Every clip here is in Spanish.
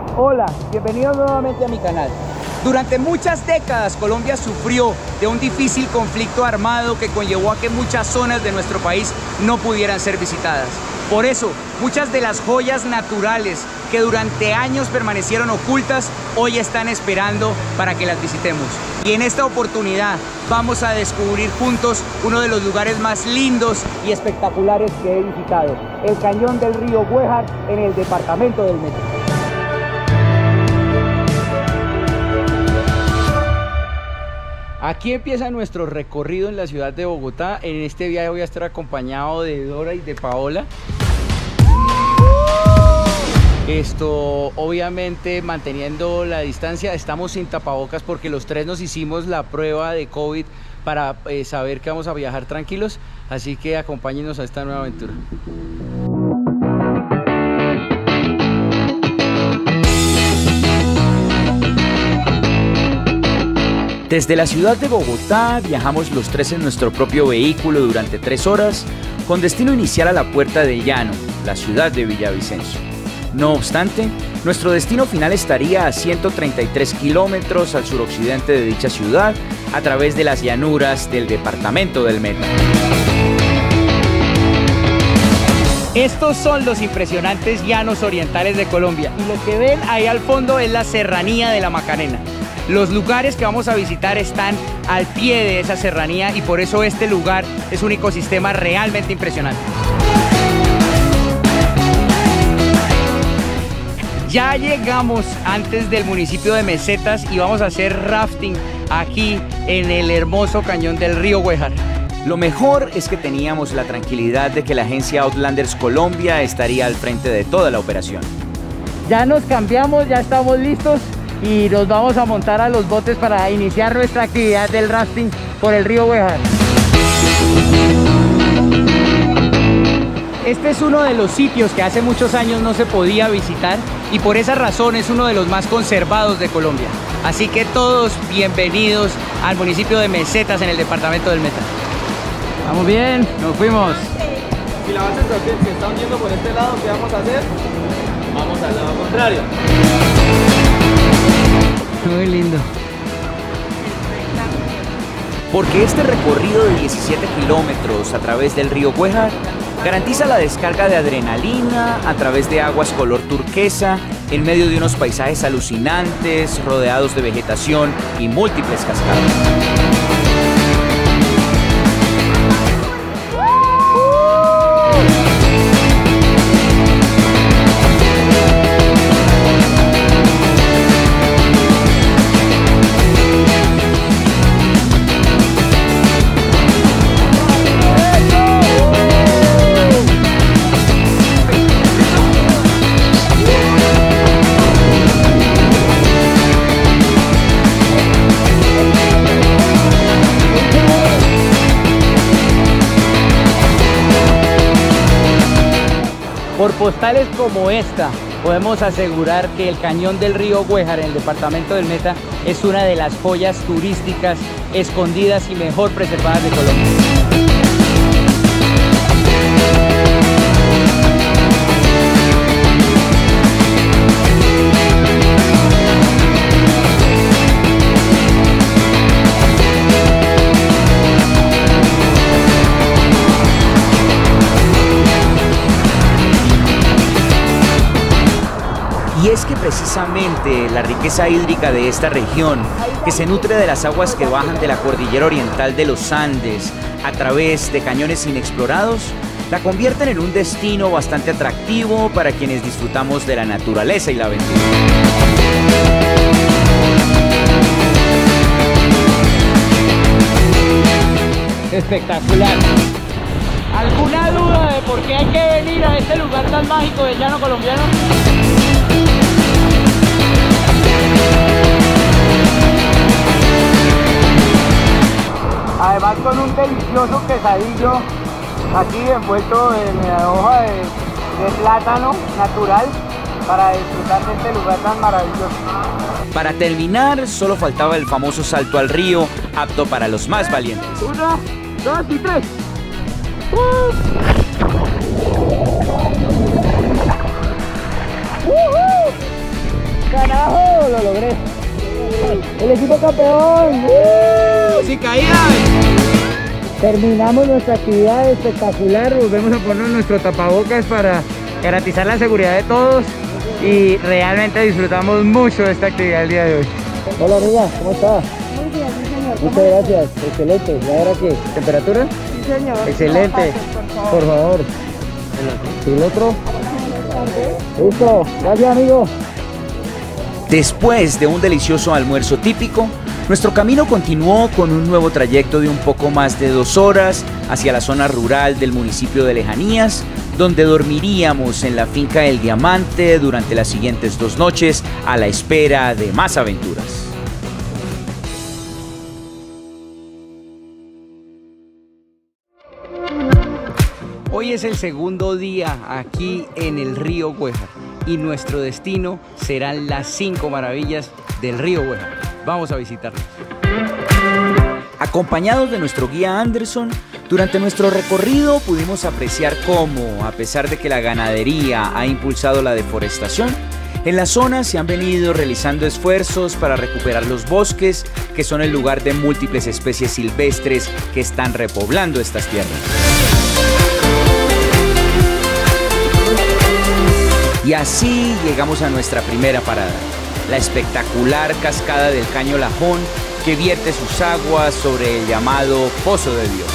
Hola, bienvenidos nuevamente a mi canal. Durante muchas décadas Colombia sufrió de un difícil conflicto armado que conllevó a que muchas zonas de nuestro país no pudieran ser visitadas. Por eso, muchas de las joyas naturales que durante años permanecieron ocultas, hoy están esperando para que las visitemos. Y en esta oportunidad vamos a descubrir juntos uno de los lugares más lindos y espectaculares que he visitado, el cañón del río Güejar en el departamento del Meta. Aquí empieza nuestro recorrido en la ciudad de Bogotá. En este viaje voy a estar acompañado de Dora y de Paola. Esto, obviamente, manteniendo la distancia, estamos sin tapabocas porque los tres nos hicimos la prueba de COVID para saber que vamos a viajar tranquilos. Así que acompáñenos a esta nueva aventura. Desde la ciudad de Bogotá viajamos los tres en nuestro propio vehículo durante 3 horas, con destino inicial a la Puerta de Llano, la ciudad de Villavicencio. No obstante, nuestro destino final estaría a 133 kilómetros al suroccidente de dicha ciudad, a través de las llanuras del departamento del Meta. Estos son los impresionantes llanos orientales de Colombia, y lo que ven ahí al fondo es la serranía de la Macarena. Los lugares que vamos a visitar están al pie de esa serranía y por eso este lugar es un ecosistema realmente impresionante. Ya llegamos antes del municipio de Mesetas y vamos a hacer rafting aquí en el hermoso cañón del río Güejar. Lo mejor es que teníamos la tranquilidad de que la agencia Outlanders Colombia estaría al frente de toda la operación. Ya nos cambiamos, ya estamos listos y nos vamos a montar a los botes para iniciar nuestra actividad del rafting por el río Güejar. Este es uno de los sitios que hace muchos años no se podía visitar y por esa razón es uno de los más conservados de Colombia. Así que todos bienvenidos al municipio de Mesetas en el departamento del Meta. ¿Vamos bien? Nos fuimos. Si la base se está hundiendo por este lado, ¿qué vamos a hacer? Vamos al lado contrario. Muy lindo. Porque este recorrido de 17 kilómetros a través del río Güejar garantiza la descarga de adrenalina a través de aguas color turquesa, en medio de unos paisajes alucinantes, rodeados de vegetación y múltiples cascadas. Por postales como esta, podemos asegurar que el cañón del río Güejar en el departamento del Meta es una de las joyas turísticas escondidas y mejor preservadas de Colombia. Y es que precisamente la riqueza hídrica de esta región, que se nutre de las aguas que bajan de la cordillera oriental de los Andes a través de cañones inexplorados, la convierten en un destino bastante atractivo para quienes disfrutamos de la naturaleza y la aventura. Espectacular. ¿Alguna duda de por qué hay que venir a este lugar tan mágico del llano colombiano? Además con un delicioso quesadillo aquí envuelto en hoja de plátano natural para disfrutar de este lugar tan maravilloso. Para terminar, solo faltaba el famoso salto al río, apto para los más valientes. 1, 2 y 3. ¡Carajo! Lo logré. El equipo campeón. ¡Sin caída! Terminamos nuestra actividad espectacular. Volvemos a poner nuestro tapabocas para garantizar la seguridad de todos. Y realmente disfrutamos mucho de esta actividad el día de hoy. Hola, amiga, ¿cómo está? Muy bien, sí, señor. Muchas gracias, excelente. ¿Y ahora qué? ¿Temperatura? Sí, señor. Excelente. No, Por favor. ¿Y el otro? Listo, gracias, amigo. Después de un delicioso almuerzo típico, nuestro camino continuó con un nuevo trayecto de un poco más de 2 horas hacia la zona rural del municipio de Lejanías, donde dormiríamos en la finca El Diamante durante las siguientes 2 noches a la espera de más aventuras. Hoy es el segundo día aquí en el río Güejar y nuestro destino serán las 5 maravillas del río Güejar. Vamos a visitarlos. Acompañados de nuestro guía Anderson, durante nuestro recorrido pudimos apreciar cómo, a pesar de que la ganadería ha impulsado la deforestación, en la zona se han venido realizando esfuerzos para recuperar los bosques, que son el lugar de múltiples especies silvestres que están repoblando estas tierras. Y así llegamos a nuestra primera parada, la espectacular cascada del Caño Lajón, que vierte sus aguas sobre el llamado Pozo de Dios.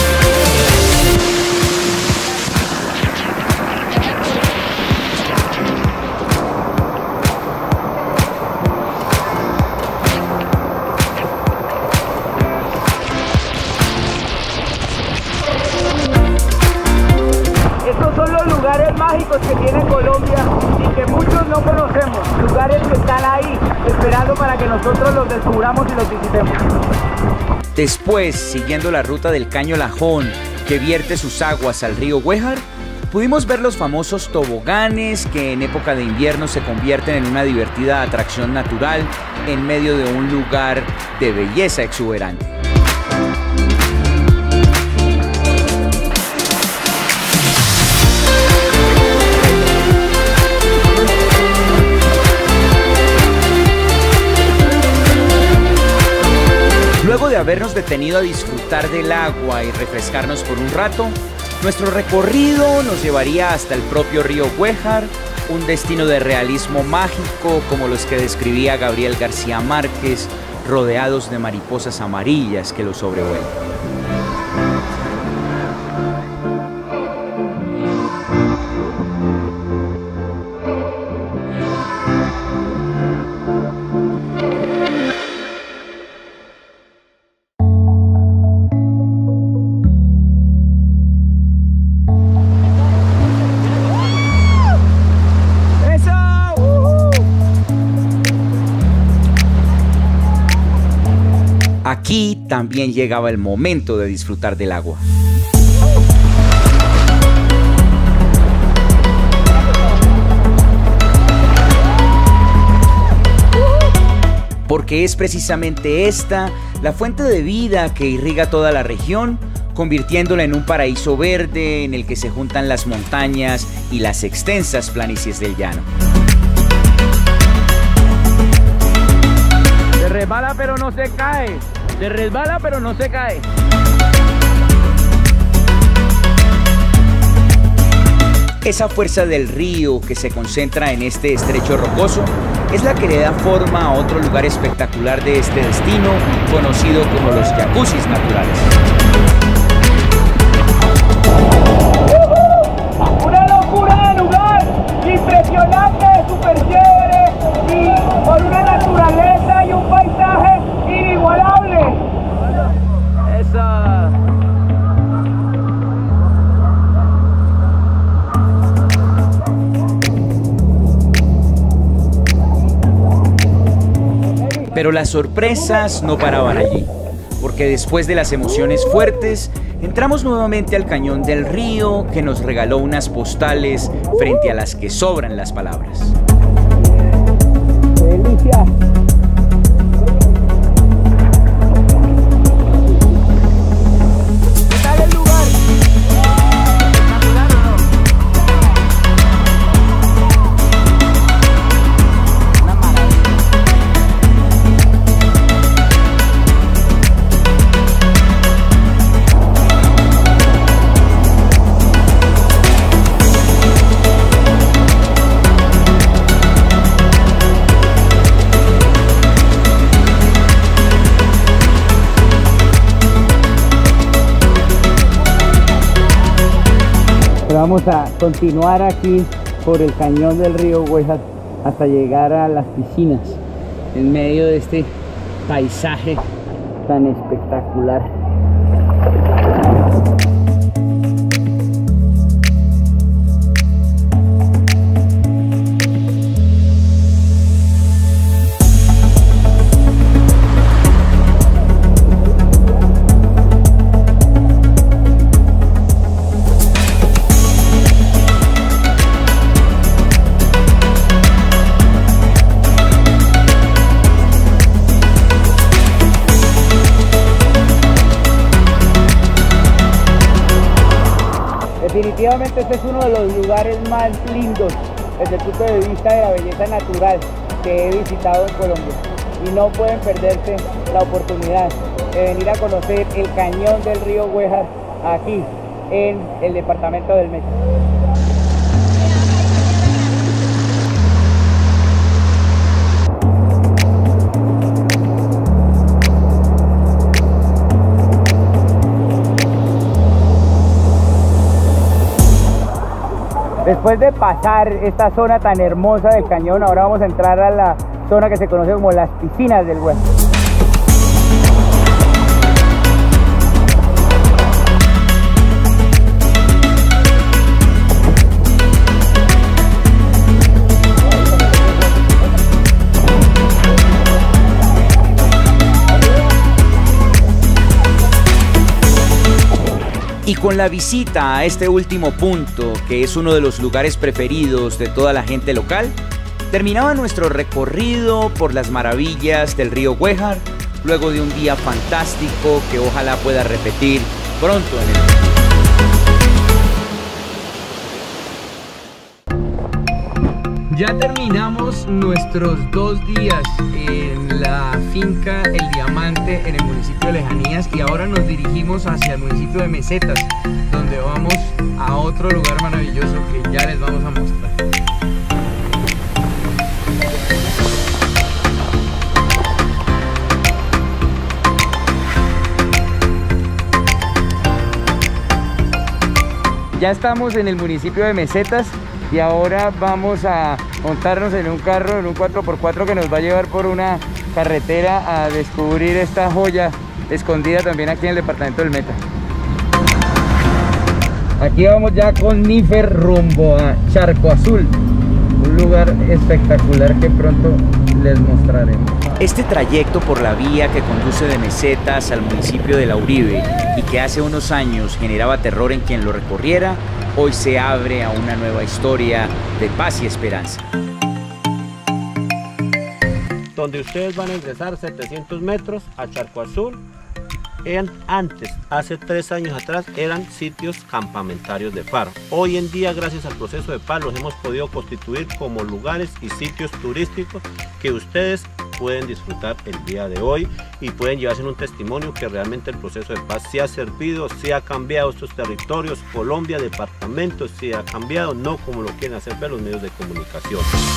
Estos son los lugares mágicos que tiene Colombia y que muchos no conocemos. Lugares que están ahí, esperando para que nosotros los descubramos y los visitemos. Después, siguiendo la ruta del Caño Lajón, que vierte sus aguas al río Güejar, pudimos ver los famosos toboganes que en época de invierno se convierten en una divertida atracción natural en medio de un lugar de belleza exuberante. Luego de habernos detenido a disfrutar del agua y refrescarnos por un rato, nuestro recorrido nos llevaría hasta el propio río Güejar, un destino de realismo mágico como los que describía Gabriel García Márquez, rodeados de mariposas amarillas que lo sobrevuelan. Aquí también llegaba el momento de disfrutar del agua. Porque es precisamente esta la fuente de vida que irriga toda la región, convirtiéndola en un paraíso verde en el que se juntan las montañas y las extensas planicies del llano. Se resbala pero no se cae. Se resbala pero no se cae. Esa fuerza del río que se concentra en este estrecho rocoso es la que le da forma a otro lugar espectacular de este destino, conocido como los jacuzzis naturales. ¡Una locura de lugar! ¡Impresionante! ¡Súper chévere! Y con una naturaleza y un paisaje inigualable. Esa. Pero las sorpresas no paraban allí, porque después de las emociones fuertes, entramos nuevamente al cañón del río que nos regaló unas postales frente a las que sobran las palabras. ¡Qué delicia! ¿Qué tal el lugar? ¿Espectacular o no? Una vamos a continuar aquí por el cañón del río Güejar hasta llegar a las piscinas en medio de este paisaje tan espectacular. Definitivamente este es uno de los lugares más lindos desde el punto de vista de la belleza natural que he visitado en Colombia, y no pueden perderse la oportunidad de venir a conocer el cañón del río Güejar aquí en el departamento del Meta. Después de pasar esta zona tan hermosa del cañón, ahora vamos a entrar a la zona que se conoce como las piscinas del Güejar. Y con la visita a este último punto, que es uno de los lugares preferidos de toda la gente local, terminaba nuestro recorrido por las maravillas del río Güejar, luego de un día fantástico que ojalá pueda repetir pronto en el... Ya terminamos nuestros 2 días en la finca El Diamante en el municipio de Lejanías, y ahora nos dirigimos hacia el municipio de Mesetas, donde vamos a otro lugar maravilloso que ya les vamos a mostrar. Ya estamos en el municipio de Mesetas y ahora vamos a montarnos en un carro, en un 4x4 que nos va a llevar por una carretera a descubrir esta joya escondida también aquí en el departamento del Meta. Aquí vamos ya con Nífer rumbo a Charco Azul, un lugar espectacular que pronto les mostraremos. Este trayecto por la vía que conduce de Mesetas al municipio de La Uribe y que hace unos años generaba terror en quien lo recorriera, hoy se abre a una nueva historia de paz y esperanza. Donde ustedes van a ingresar 700 metros a Charco Azul. Antes, hace 3 años atrás, eran sitios campamentarios de FARC. Hoy en día, gracias al proceso de paz, los hemos podido constituir como lugares y sitios turísticos que ustedes pueden disfrutar el día de hoy y pueden llevarse un testimonio que realmente el proceso de paz sí ha servido, sí ha cambiado estos territorios, Colombia, departamentos, sí ha cambiado, no como lo quieren hacer ver los medios de comunicación.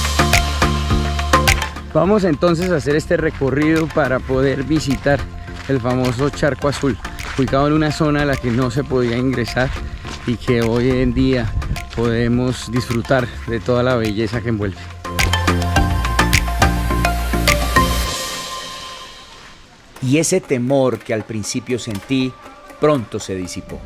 Vamos entonces a hacer este recorrido para poder visitar el famoso Charco Azul, ubicado en una zona a la que no se podía ingresar y que hoy en día podemos disfrutar de toda la belleza que envuelve. Y ese temor que al principio sentí, pronto se disipó.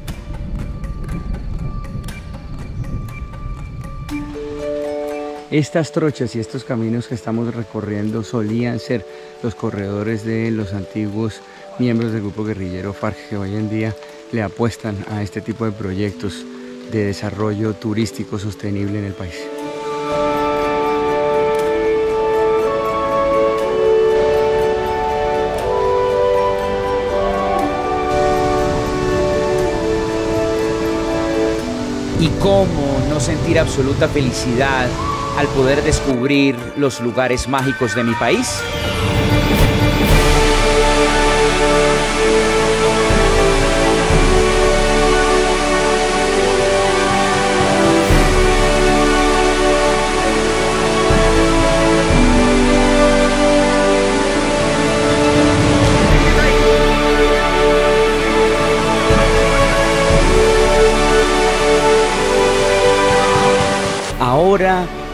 Estas trochas y estos caminos que estamos recorriendo solían ser los corredores de los antiguos miembros del grupo guerrillero FARC, que hoy en día le apuestan a este tipo de proyectos de desarrollo turístico sostenible en el país. ¿Y cómo no sentir absoluta felicidad al poder descubrir los lugares mágicos de mi país?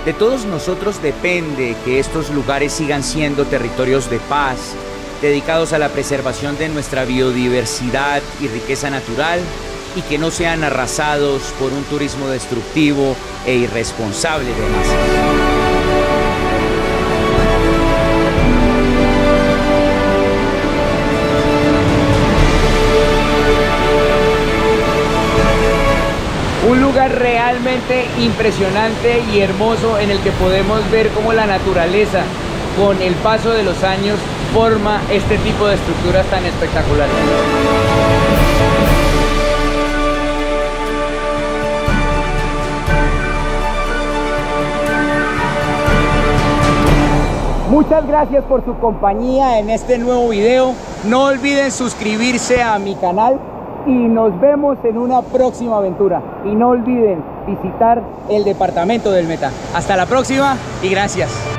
De todos nosotros depende que estos lugares sigan siendo territorios de paz, dedicados a la preservación de nuestra biodiversidad y riqueza natural, y que no sean arrasados por un turismo destructivo e irresponsable de masas. Un lugar realmente impresionante y hermoso en el que podemos ver cómo la naturaleza, con el paso de los años, forma este tipo de estructuras tan espectaculares. Muchas gracias por su compañía en este nuevo video. No olviden suscribirse a mi canal y nos vemos en una próxima aventura. Y no olviden visitar el departamento del Meta. Hasta la próxima y gracias.